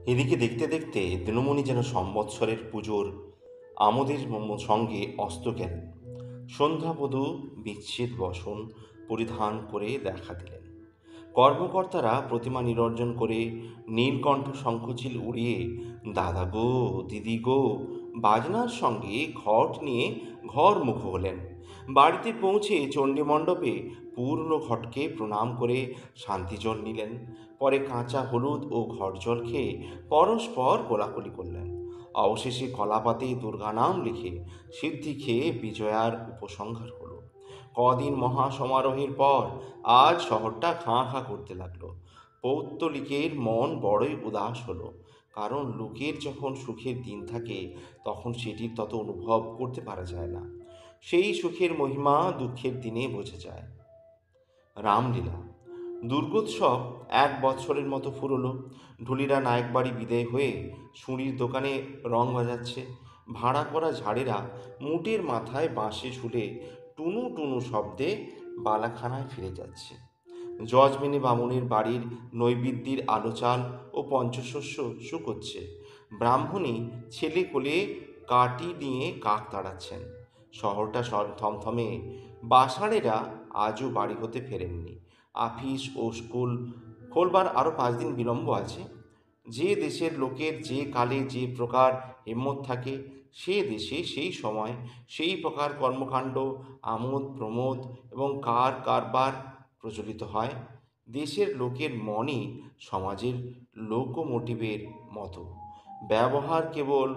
এদিকে দেখতে দেখতে দিনমণি যেন সম্বৎসরের পুজোর আমোদের সঙ্গে অস্ত গেলেন। সন্ধ্যাবধূ বিচ্ছেদ বসন পরিধান করে দেখা দিলেন। কর্মকর্তারা প্রতিমা নিরঞ্জন করে নীলকণ্ঠ শঙ্খচিল উড়িয়ে দাদা গো দিদি গো বাজনার সঙ্গে ঘট নিয়ে ঘর মুখ হলেন। বাড়িতে পৌঁছে চণ্ডীমণ্ডপে পূর্ণ ঘটকে প্রণাম করে শান্তিজল নিলেন। পরে কাঁচা হলুদ ও ঘট জল খেয়ে পরস্পর কোলাকুলি করলেন। অবশেষে কলাপাতে দুর্গা নাম লিখে সিদ্ধি খেয়ে বিজয়ার উপসংহার হলো। কদিন মহা সমারোহের পর আজ শহরটা খাঁ খাঁ করতে লাগলো। পৌত্তলিকের মন বড়ই উদাস হলো, কারণ লোকের যখন সুখের দিন থাকে তখন সেটির তত অনুভব করতে পারা যায় না। সেই সুখের মহিমা দুঃখের দিনে বোঝা যায়। রামলীলা দুর্গোৎসব 1 বৎসরের মতো ফুরলো। ঢুলিরা নায়কবাড়ি বিদায় হয়ে শুঁড়ির দোকানে রং বাজাচ্ছে। ভাড়া করা ঝাড়েরা মুটের মাথায় বাঁশে ঝুলে টুনু টুনু শব্দে বালাখানায় ফিরে যাচ্ছে। যজমিনী বামুনের বাড়ির নৈবেদ্যের আলো চাল ও পঞ্চশস্য শুকোচ্ছে। ব্রাহ্মণী ছেলে কোলে কাটি নিয়ে কাক তাড়াচ্ছেন। শহরটা থমথমে। বাসাড়েরা আজও বাড়ি হতে ফেরেননি। আফিস ও স্কুল খোলবার আরও 5 দিন বিলম্ব আছে। যে দেশের লোকের যে কালে যে প্রকার হিম্মত থাকে, সে দেশে সেই সময় সেই প্রকার কর্মকাণ্ড, আমোদ প্রমোদ এবং কারবার প্রচলিত হয়। দেশের লোকের মনই সমাজের লোকোমোটিভের মতো। ব্যবহার কেবল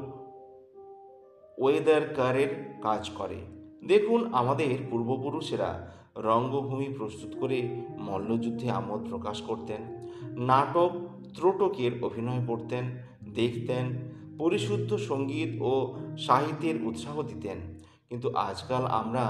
ওয়েদারকারের কাজ করে। দেখুন, আমাদের পূর্বপুরুষেরা রঙ্গভূমি প্রস্তুত করে মল্লযুদ্ধে আমোদ প্রকাশ করতেন, নাটক ত্রটকের অভিনয় করতেন, দেখতেন, পরিশুদ্ধ সঙ্গীত ও সাহিত্যের উৎসাহ দিতেন। কিন্তু আজকাল আমরা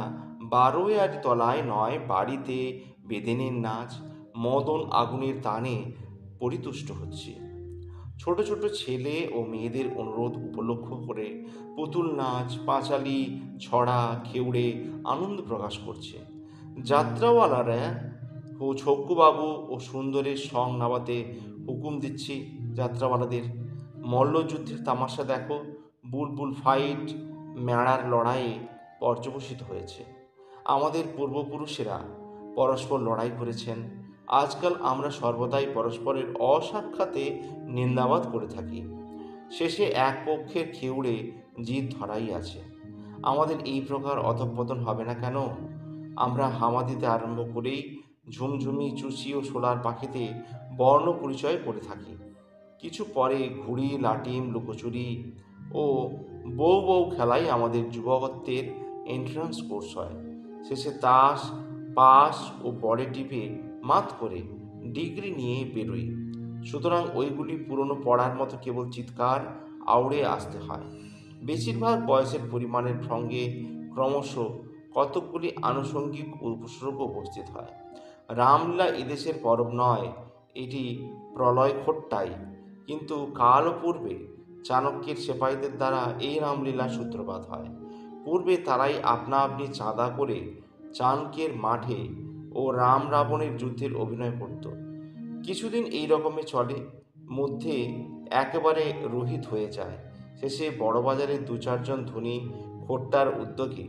12 তলায় নয় বাড়িতে বেদেনের নাচ, মদন আগুনের টানে পরিতুষ্ট হচ্ছি। ছোট ছোট ছেলে ও মেয়েদের অনুরোধ উপলক্ষ করে পুতুল নাচ, পাঁচালি, ছড়া, খেউড়ে আনন্দ প্রকাশ করছে। যাত্রাওয়ালারা ছক্কুবাবু ও সুন্দরের সং নামাতে হুকুম দিচ্ছি যাত্রাওয়ালাদের, মল্লযুদ্ধের তামাশা দেখো, বুলবুল ফাইট, মেড়ার লড়াইয়ে পর্যবসিত হয়েছে। আমাদের পূর্বপুরুষেরা পরস্পর লড়াই করেছেন। আজকাল আমরা সর্বদাই পরস্পরের অসাক্ষাতে নিন্দাবাদ করে থাকি। শেষে এক পক্ষের খেউড়ে জিদ ধরাই আছে। আমাদের এই প্রকার অধঃপতন হবে না কেন? আমরা হামা দিতে আরম্ভ করেই ঝুমঝুমি, চুচি ও শোলার পাখিতে বর্ণ পরিচয় করে থাকি। কিছু পরে ঘুড়ি, লাটিম, লুকোচুরি ও বউ বউ খেলাই আমাদের যুবকত্বের এন্ট্রান্স কোর্স হয়। শেষে তাস, পাস ও বড়ে টিপে মাত করে ডিগ্রি নিয়ে বেরোই। সুতরাং ওইগুলি পুরনো পড়ার মতো কেবল চিৎকার আউড়ে আসতে হয়। বেশিরভাগ বয়সের পরিমাণের সঙ্গে ক্রমশ কতকগুলি আনুষঙ্গিক উপসর্গ উপস্থিত হয়। রামলীলা এদেশের পরব নয়, এটি প্রলয় খোট্টাই। কিন্তু কালও পূর্বে চাণক্যের সেপাইদের দ্বারা এই রামলীলার সূত্রপাত হয়। পূর্বে তারাই আপনা আপনি চাঁদা করে চাণক্যের মাঠে ও রাম রাবণের যুদ্ধের অভিনয় করত। কিছুদিন এই রকমে চলে, মধ্যে একেবারে রহিত হয়ে যায়। শেষে বড়বাজারের 2-4 জন ধনী খোট্টার উদ্যোগে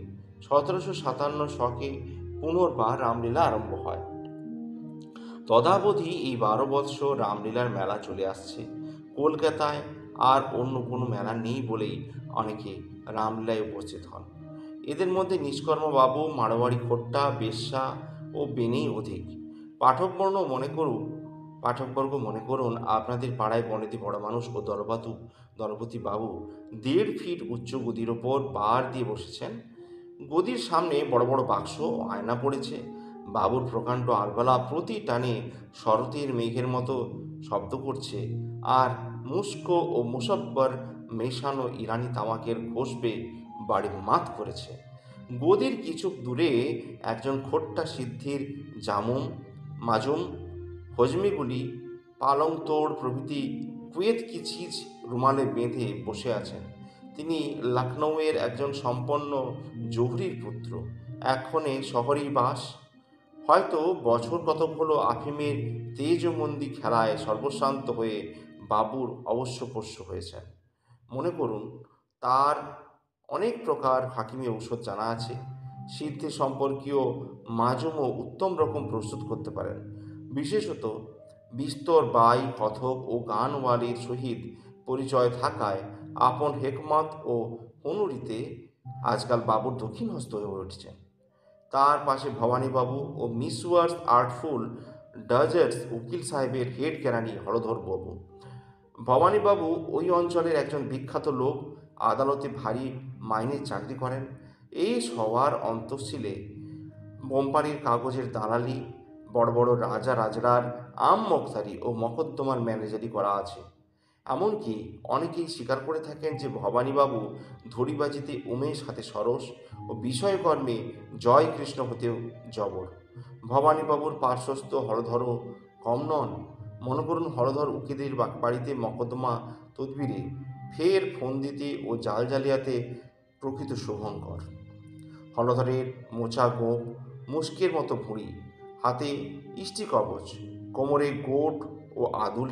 1757 শকে পুনর্বার রামলীলা আরম্ভ হয়। তদাবধি এই 12 বৎসর রামলীলার মেলা চলে আসছে। কলকাতায় আর অন্য কোনো মেলা নেই বলেই অনেকে রামলীলায় উপস্থিত হন। এদের মধ্যে নিষ্কর্মবাবু, মারোয়ারি খোট্টা, বেশ্যা ও বেনেই অধিক। পাঠকবর্গ মনে করুন আপনাদের পাড়ায় বনেদি বড় মানুষ ও দলপতি বাবু 1.5 ফিট উচ্চ গদির ওপর বার দিয়ে বসেছেন। গদির সামনে বড় বড় বাক্স ও আয়না পড়েছে। বাবুর প্রকাণ্ড আলবালা প্রতি টানে শরতের মেঘের মতো শব্দ করছে, আর মুস্কো ও মুসব্বর মেশানো ইরানি তামাকের ঘোষবে বাড়ি মাত করেছে। গদির কিছু দূরে একজন খোট্টা সিদ্ধির মাজুম হজমিগুলি পালং তোড় প্রভৃতি কুয়েত কি চিজ রুমালে বেঁধে বসে আছেন। তিনি লখনৌয়ের একজন সম্পন্ন জহুরির পুত্র। এক্ষণে শহরেই বাস। হয়তো বছর কতক হলো আফিমের তেজমন্দি খেলায় সর্বশ্রান্ত হয়ে বাবুর অবশ্য পোষ্য হয়েছেন। মনে করুন, তার অনেক প্রকার হাকিমি ঔষধ জানা আছে, সিদ্ধি সম্পর্কীয় মাজুমও উত্তম রকম প্রস্তুত করতে পারেন। বিশেষত বিস্তর বাই, কথক ও গানওয়ালির সহিত পরিচয় থাকায় আপন হেকমত ও হুনুরিতে আজকাল বাবুর দক্ষিণ হস্ত হয়ে উঠছেন। তার পাশে ভবানীবাবু ও মিসওয়ার্স আর্টফুল ডাজেটস উকিল সাহেবের হেড কেরানি হরধর বাবু। ভবানীবাবু ওই অঞ্চলের একজন বিখ্যাত লোক, আদালতে ভারী মাইনের চাকরি করেন। এই সবার অন্তঃশীলে কোম্পানির কাগজের দালালি, বড় বড় রাজা রাজড়ার আম মোক্তারি ও মকদ্দমার ম্যানেজারি করা আছে। এমনকি অনেকেই স্বীকার করে থাকেন যে ভবানীবাবু ধড়িবাজিতে উমেশ হাতে সরস ও বিষয়কর্মে জয় কৃষ্ণ হতেও জবর। ভবানীবাবুর পার্শ্বস্থ হরধরও কম নন। মনে করুন, হরধর উকিলের বাড়িতে মকদ্দমা তদবিরে, ফের ফন্দিতে ও জাল জালিয়াতে প্রকৃত শুভঙ্কর। হলধরের মোচা গোপ, মুষ্কের মতো ভুঁড়ি, হাতে ইষ্টি কবচ, কোমরে গোট ও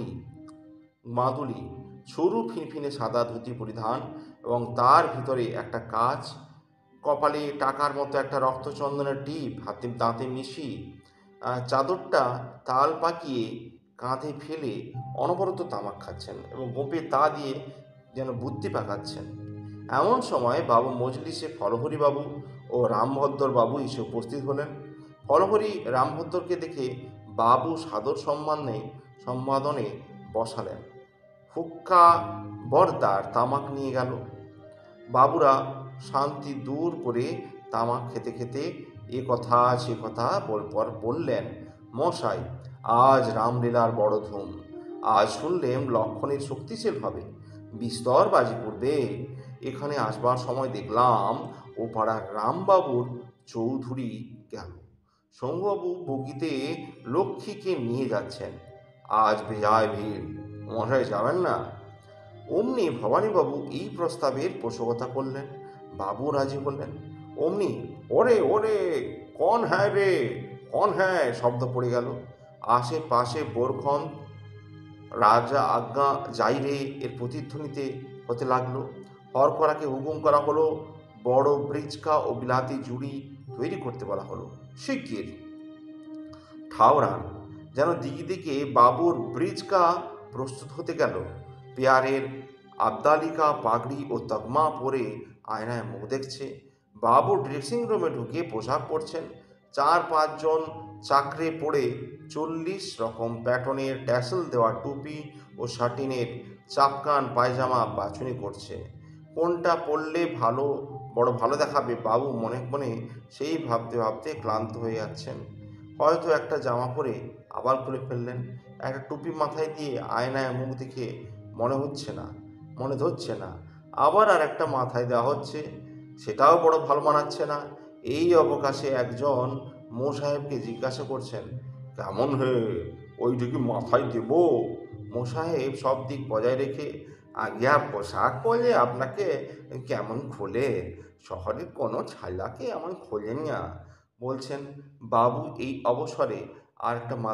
মাদুলি, সরু ফিনফিনে সাদা ধুতি পরিধান এবং তার ভিতরে একটা কাচ, কপালে টাকার মতো একটা রক্তচন্দনের টিপ, হাতে দাঁতে মিশি, চাদরটা তাল পাকিয়ে কাঁধে ফেলে অনবরত তামাক খাচ্ছেন এবং গোপে তা দিয়ে যেন বুদ্ধি পাকাচ্ছেন। এমন সময় বাবু মজলিসে ফলহরিবাবু ও রামভদ্র বাবু এসে উপস্থিত হলেন। ফলহরি রামভদ্রকে দেখে বাবু সাদর সম্বোধনে বসালেন। হুক্কা বরদার তামাক নিয়ে গেল। বাবুরা শান্তি দূর করে তামাক খেতে খেতে এ কথা সে কথা বললেন, মশাই, আজ রামলীলার বড় ধুম। আজ শুনলেম লক্ষণের শক্তিশীল হবে, বিস্তর বাজি পড়বে। এখানে আসবার সময় দেখলাম ও পাড়ার রামবাবুর চৌধুরী গেল। শম্ভুবাবু বগিতে লক্ষ্মীকে নিয়ে যাচ্ছেন। আজ বেজায় ভিড়, মশাই যাবেন না? অমনি ভবানীবাবু এই প্রস্তাবের পোষকতা করলেন। বাবু রাজি হলেন। অমনি ওরে ওরে, কন হ্যায় রে, কন হ্যায় শব্দ পড়ে গেল। আশেপাশে বোরখন রাজা আজ্ঞা যাই রে এর প্রতিধ্বনিতে হতে লাগলো। হরকরাকে হুকুম করা হলো, বড় ব্রিজকা ও বিলাতি জুড়ি তৈরি করতে বলা হলো। শিগগির ঠাওরান। যেন দিকে দিকে বাবুর ব্রিজকা প্রস্তুত হতে গেল। পেয়ারের আবদালিকা পাগড়ি ও তকমা পরে আয়নায় মুখ দেখছে। বাবু ড্রেসিং রুমে ঢুকে পোশাক পরছেন। 4-5 জন চাকরে পড়ে 40 রকম প্যাটার্নের ট্যাসেল দেওয়া টুপি ও শাটিনের চাপকান পায়জামা বাছুনি করছে। কোনটা পরলে বড় ভালো দেখাবে বাবু মনে মনে সেই ভাবতে ভাবতে ক্লান্ত হয়ে যাচ্ছেন। হয়তো একটা জামা পরে আবার খুলে ফেললেন। একটা টুপি মাথায় দিয়ে আয়নায় মুখ দেখে মনে ধরছে না। আবার আর একটা মাথায় দেওয়া হচ্ছে, সেটাও বড় ভালো মানাচ্ছে না। এই অবকাশে একজন মোসাহেবকে জিজ্ঞাসা করছেন, কেমন হে, ওইটুকু মাথায় দেব? মোসাহেব সব দিক বজায় রেখে, আজ্ঞা, পোশাক পরলে আপনাকে কেমন খোলে, শহরের কোনো ছাইলাকে এমন খোলে না বলছেন। বাবু এই অবসরে আর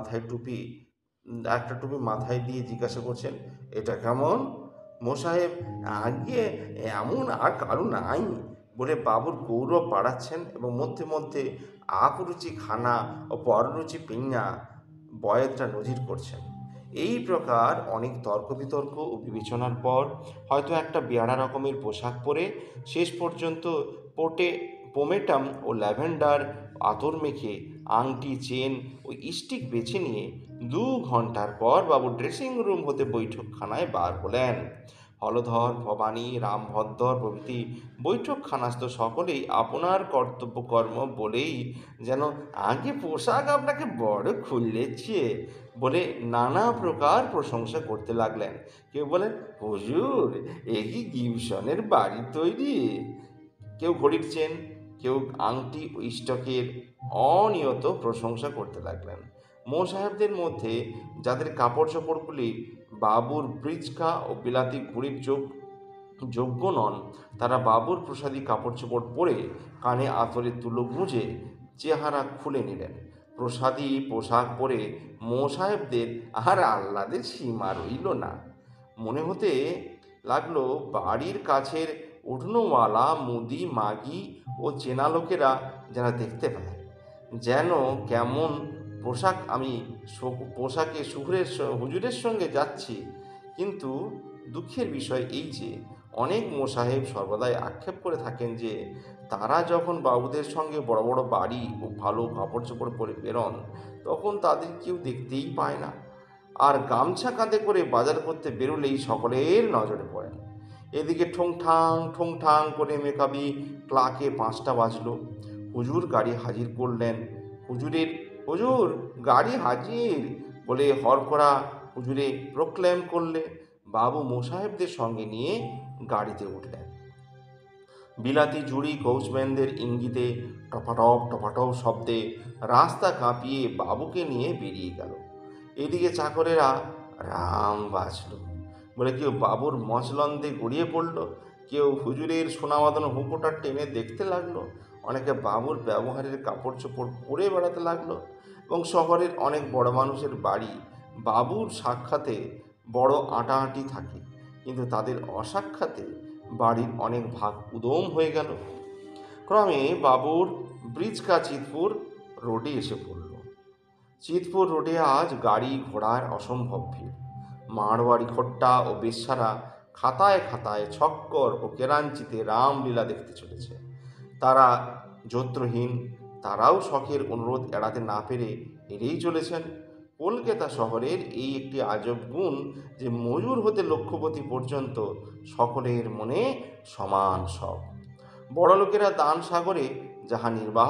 একটা টুপি মাথায় দিয়ে জিজ্ঞাসা করছেন, এটা কেমন? মোসাহেব, আগে এমন আর কারো নাই বলে বাবুর গৌরব বাড়াচ্ছেন এবং মধ্যে মধ্যে আপরুচি খানা ও পররুচি পিঞ্ঞা বয়েদটা নজির করছেন। এই প্রকার অনেক তর্ক বিতর্ক ও বিবেচনার পর হয়তো একটা বেয়াড়া রকমের পোশাক পরে শেষ পর্যন্ত পোমেটাম ও ল্যাভেন্ডার আতর মেখে আংটি, চেন ও স্টিক বেছে নিয়ে 2 ঘন্টার পর বাবু ড্রেসিং রুম হতে বৈঠকখানায় বার হলেন। হলধর, ভবানী, রামভদ্র প্রভৃতি বৈঠকখানাস্থ সকলেই আপনার কর্তব্য কর্ম বলেই যেন আগে পোশাক আপনাকে বড় খুললেছে বলে নানা প্রকার প্রশংসা করতে লাগলেন। কেউ বলেন, হুজুর, এ কি গিবসনের বাড়ি তৈরি? কেউ ঘড়ির চেন, কেউ আংটি ও স্টকের অনিয়ত প্রশংসা করতে লাগলেন। মোসাহেবদের মধ্যে যাদের কাপড় চোপড়গুলি বাবুর ব্রিজকা ও বিলাতি ঘুড়ির যোগ্য নন, তারা বাবুর প্রসাদী কাপড় চোপড় পরে কানে আতরের তুলো গুঁজে চেহারা খুলে নিলেন। প্রসাদী পোশাক পরে মোসাহেবদের আর আহ্লাদের সীমা রইল না। মনে হতে লাগলো বাড়ির কাছের উঠোনওয়ালা মুদি মাগি ও চেনা লোকেরা যারা দেখতে পায় যেন কেমন পোশাকে হুজুরের সঙ্গে যাচ্ছি। কিন্তু দুঃখের বিষয় এই যে অনেক মোসাহেব সর্বদাই আক্ষেপ করে থাকেন যে তারা যখন বাবুদের সঙ্গে বড় বড় বাড়ি ও ভালো কাপড় চোপড় পরে বেরোন তখন তাদের কেউ দেখতেই পায় না, আর গামছা কাঁধে করে বাজার করতে বেরোলেই সকলের নজরে পড়েন। এদিকে ঠোং ঠাং করে মেকাবি ক্লাকে 5টা বাজলো। হুজুর গাড়ি হাজির করলেন। হুজুর গাড়ি হাজির বলে হরকড়া হুজুরে প্রক্লেম করলে বাবু মোসাহেবদের সঙ্গে নিয়ে গাড়িতে উঠলেন। বিলাতি জুড়ি কোচম্যানদের ইঙ্গিতে টপাটপ শব্দে রাস্তা কাঁপিয়ে বাবুকে নিয়ে বেরিয়ে গেল। এদিকে চাকরেরা রাম বাজল বলে কেউ বাবুর মচলন্দে গড়িয়ে পড়ল, কেউ হুজুরের সোনাবাঁধানো হুঁকোটা টেনে দেখতে লাগলো, অনেকে বাবুর ব্যবহারের কাপড় চোপড় পরে বেড়াতে লাগলো। এবং শহরের অনেক বড় মানুষের বাড়ি বাবুর সাক্ষাতে বড় আঁটাআঁটি থাকে, কিন্তু তাদের অসাক্ষাতে বাড়ির অনেক ভাগ উদম হয়ে গেল। ক্রমে বাবুর ব্রিজকা চিতপুর রোডে এসে পড়ল। চিতপুর রোডে আজ গাড়ি ঘোড়ার অসম্ভব ভিড়। মারওয়াড়ি খোট্টা ও বেশ্যারা খাতায় খাতায় ছক্কর ও কেরাঞ্চিতে রামলীলা দেখতে চলেছে। তারা যত্রহীন, তারাও শখের অনুরোধ এড়াতে না পেরে এড়িয়েই চলেছেন। কলকাতা শহরের এই একটি আজব গুণ যে ময়ূর হতে লক্ষ্যপতি পর্যন্ত সকলের মনে সমান শখ। বড় লোকেরা দান সাগরে যাহা নির্বাহ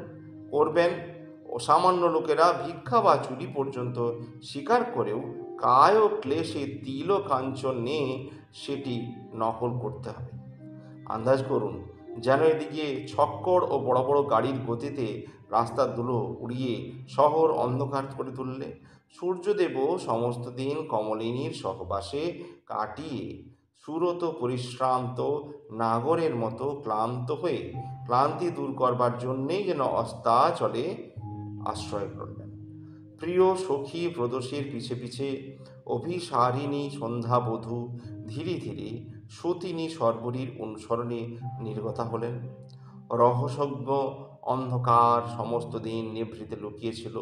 করবেন ও সামান্য লোকেরা ভিক্ষা বা চুরি পর্যন্ত স্বীকার করেও কায় ও ক্লেশে তিল ও কাঞ্চন নিয়ে সেটি নকল করতে হবে। আন্দাজ করুন, যেন এদিকে ছক্কর ও বড় বড় গাড়ির গতিতে রাস্তার ধুলো উড়িয়ে শহর অন্ধকার করে তুললে, সূর্যদেবও সমস্ত দিন কমলিনীর সহবাসে কাটিয়ে সুরত পরিশ্রান্ত নাগরের মতো ক্লান্ত হয়ে ক্লান্তি দূর করবার জন্যেই যেন অস্তাচলে আশ্রয় করলেন। প্রিয় সখী প্রদোষের পিছে পিছে অভিসারিণী সন্ধ্যাবধূ ধীরে ধীরে সতিনী সর্বরীর অনুসরণে নির্গতা হলেন। রহস্যজ্ঞ অন্ধকার সমস্ত দিন নিভৃতে লুকিয়েছিল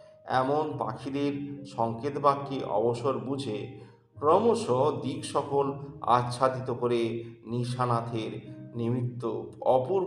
এমন পাখিদের সংকেত বাক্যে অবসর বুঝে ক্রমশ দিক সকল আচ্ছাদিত করে নিশানাথের নিমিত্ত অপূর্ব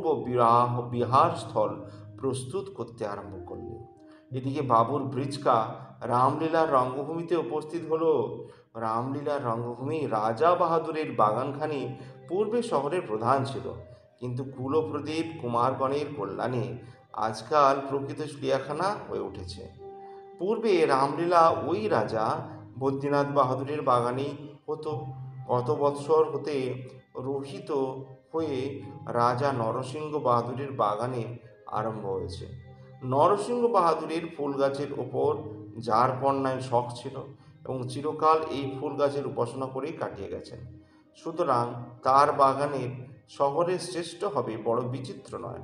বিহারস্থল প্রস্তুত করতে আরম্ভ করলেন। এদিকে বাবুর ব্রিজকা রামলীলার রঙ্গভূমিতে উপস্থিত হলো। রামলীলার রঙ্গভূমি রাজা বাহাদুরের বাগানখানি পূর্বে শহরের প্রধান ছিল, কিন্তু কুলপ্রদীপ কুমারগণের কল্যাণে আজকাল প্রকৃত চিড়িয়াখানা হয়ে উঠেছে। পূর্বে রামলীলা ওই রাজা বদ্রীনাথ বাহাদুরের বাগানেই হতো। কত বৎসর হতে রহিত হয়ে রাজা নরসিংহ বাহাদুরের বাগানে আরম্ভ হয়েছে। নরসিংহ বাহাদুরের ফুল গাছের ওপর যার কন্যায় শখ ছিল এবং চিরকাল এই ফুল গাছের উপাসনা করেই কাটিয়ে গেছেন, সুতরাং তার বাগানের শহরের শ্রেষ্ঠ হবে বড় বিচিত্র নয়।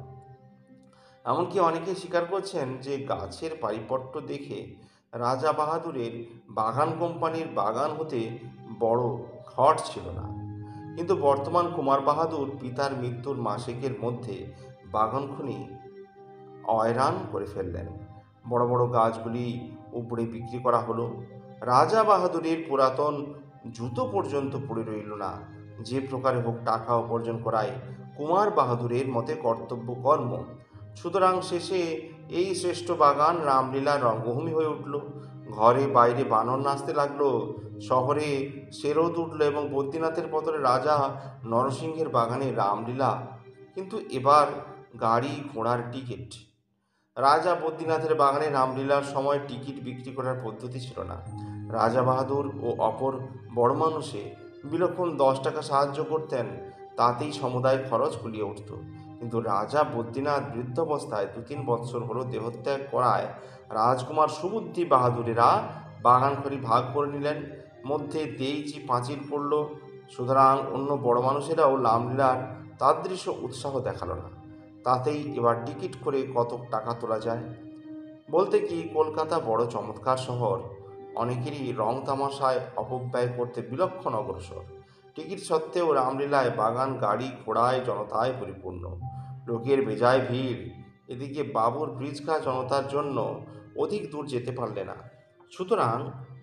এমনকি অনেকে স্বীকার করছেন যে গাছের পারিপট্য দেখে রাজা বাহাদুরের বাগান কোম্পানির বাগান হতে বড় ঘট ছিল না। কিন্তু বর্তমান কুমার বাহাদুর পিতার মৃত্যুর মাসেকের মধ্যে বাগানখনি অয়রান করে ফেললেন। বড় বড় গাছগুলি উপড়ে বিক্রি করা হলো। রাজা বাহাদুরের পুরাতন জুতো পর্যন্ত পড়ে রইল না। যে প্রকারে হোক টাকা উপার্জন করায় কুমার বাহাদুরের মতে কর্তব্য কর্ম। সুতরাং শেষে এই শ্রেষ্ঠ বাগান রামলীলার রঙ্গভূমি হয়ে উঠল। ঘরে বাইরে বানর নাচতে লাগলো, শহরে সেরোদ উঠল এবং বদ্রীনাথের বদলে রাজা নরসিংহের বাগানে রামলীলা। কিন্তু এবার গাড়ি ঘোড়ার টিকিট। রাজা বদ্রীনাথের বাগানে রামলীলার সময় টিকিট বিক্রি করার পদ্ধতি ছিল না। রাজা বাহাদুর ও অপর বড় মানুষে বিলক্ষণ 10 টাকা সাহায্য করতেন, তাতেই সমুদায় খরচ কুলিয়ে উঠত। কিন্তু রাজা বদ্রীনাথ বৃদ্ধাবস্থায় 2-3 বৎসর হলো দেহত্যাগ করায় রাজকুমার সুবুদ্ধি বাহাদুরেরা বাগানখড়ি ভাগ করে নিলেন। মধ্যে দেইচি পাঁচিল পড়ল। সুতরাং অন্য বড় মানুষেরাও রামলীলার তাদৃশ উৎসাহ দেখালো না। তাতেই এবার টিকিট করে কত টাকা তোলা যায়। বলতে কি, কলকাতা বড় চমৎকার শহর। অনেকেরই রং তামাশায় অপব্যয় করতে বিলক্ষণ অগ্রসর। টিকিট সত্ত্বেও রামলীলায় বাগান, গাড়ি ঘোড়ায়, জনতায় পরিপূর্ণ। লোকের বেজায় ভিড়। এদিকে বাবুর ব্রিজখা জনতার জন্য অধিক দূর যেতে পারলে না। সুতরাং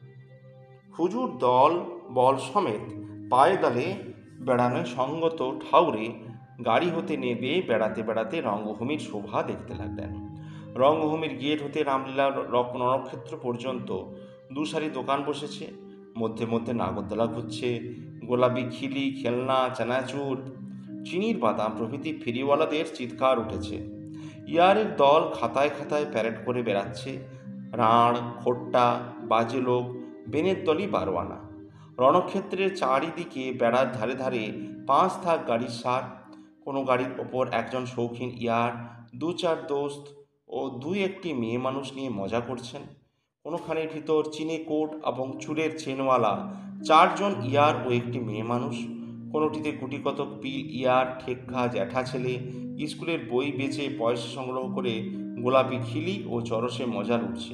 হুজুর দল বল সমেত পায়ে দালে বেড়ানোয় সঙ্গত ঠাউরে গাড়ি হতে নেবে বেড়াতে বেড়াতে রঙ্গভূমির শোভা দেখতে লাগলেন। রঙ্গভূমির গেট হতে রামলীলার রণক্ষেত্র পর্যন্ত দুসারি দোকান বসেছে। মধ্যে মধ্যে নাগরদোলা ঘুরছে। গোলাপি খিলি, খেলনা, চানাচুর, চিনির বাদাম প্রভৃতি ফেরিওয়ালাদের চিৎকার উঠেছে। ইয়ারের দল খাতায় খাতায় প্যারেড করে বেড়াচ্ছে। রাঁড়, খোট্টা, বাজে লোক, বেনের দলই বারোয়ানা। রণক্ষেত্রের চারিদিকে বেড়ার ধারে ধারে 5 থাক গাড়ির সার। কোনো গাড়ির ওপর একজন শৌখিন ইয়ার, 2-4 দোস্ত ও 2-1টি মেয়ে মানুষ নিয়ে মজা করছেন। কোনোখানের ভিতর চিনে কোট এবং চুলের চেনওয়ালা 4 জন ইয়ার ও একটি মেয়ে মানুষ। কোনোটিতে গুটিকতক পিল ইয়ার, ঠেক্কা জ্যাঠা ছেলে স্কুলের বই বেচে পয়সা সংগ্রহ করে গোলাপি খিলি ও চরসে মজা লুটছে।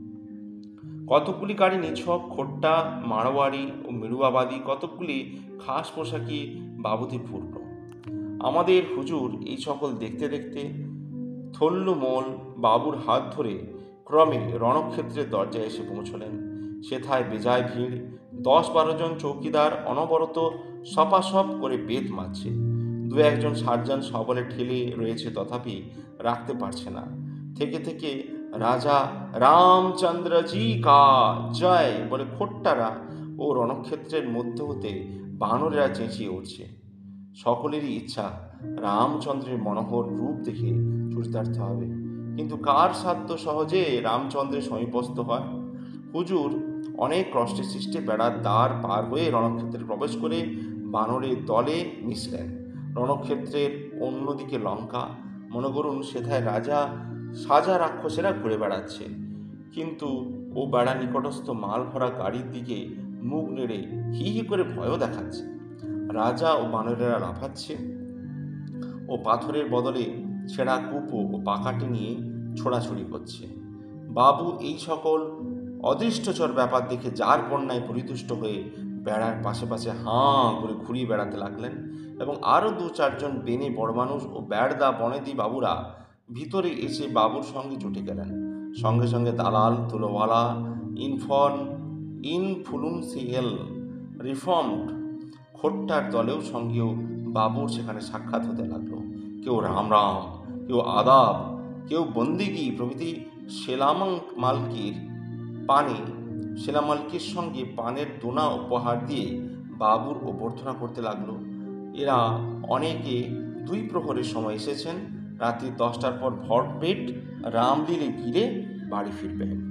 কতকগুলি গাড়ি নিছক খোট্টা, মারোয়ারি ও মেরুয়াবাদী, কতকগুলি খাস পোশাকি বাবুতে পূর্ণ। আমাদের হুজুর এই সকল দেখতে দেখতে থল্লুমোল বাবুর হাত ধরে ক্রমে রণক্ষেত্রের দরজায় এসে পৌঁছলেন। সেথায় বেজায় ভিড়। 10-12 জন চৌকিদার অনবরত সপাসপ করে বেত মারছে। 2-1 জন সার্জন সবলে ঠেলে রয়েছে, তথাপি রাখতে পারছে না। থেকে থেকে রাজা রামচন্দ্রজি কা জয় বলে খোট্টারা ও রণক্ষেত্রের মধ্য হতে বানরেরা চেঁচিয়ে উঠছে। সকলেরই ইচ্ছা রামচন্দ্রের মনোহর রূপ দেখে চরিতার্থ হবে, কিন্তু কার সাধ্য সহজে রামচন্দ্রের সমীপস্থ হয়। হুজুর অনেক কষ্টে সৃষ্টে বেড়ার দ্বার পার হয়ে রণক্ষেত্রে প্রবেশ করে বানরের দলে মিশলেন। রণক্ষেত্রের অন্যদিকে লঙ্কা। মনে করুন সেথায় রাজা সাজা রাক্ষসেরা ঘুরে বেড়াচ্ছে, কিন্তু ও বেড়া নিকটস্থ মাল ভরা গাড়ির দিকে মুখ নেড়ে হি হি করে ভয়ও দেখাচ্ছে। রাজা ও বানরেরা লাফাচ্ছে ও পাথরের বদলে ছেঁড়া কুপো ও পাকাটি নিয়ে ছোড়াছুড়ি করছে। বাবু এই সকল অদৃষ্টচর ব্যাপার দেখে যার কন্যায় পরিতুষ্ট হয়ে বেড়ার পাশে পাশে হাঁ করে ঘুরিয়ে বেড়াতে লাগলেন, এবং আরও 2-4 জন বেনে বড় মানুষ ও ব্যাড়দা বনেদি বাবুরা ভিতরে এসে বাবুর সঙ্গে জুটে গেলেন। সঙ্গে সঙ্গে দালাল, তুলোওয়ালা, ইনফ্লুয়েন্সিয়াল, রিফর্মড খোট্টার দলেও সঙ্গেও বাবুর সেখানে সাক্ষাৎ হতে লাগলো। কেউ রাম রাম, কেউ আদাব, কেউ বন্দিগি প্রভৃতি সেলামালকির সঙ্গে পানের দোনা উপহার দিয়ে বাবুর অভ্যর্থনা করতে লাগলো। এরা অনেকে 2 প্রহরের সময় এসেছেন। রাত্রি 10টার পর ভরপেট রামলীলে গিরে বাড়ি ফিরবেন।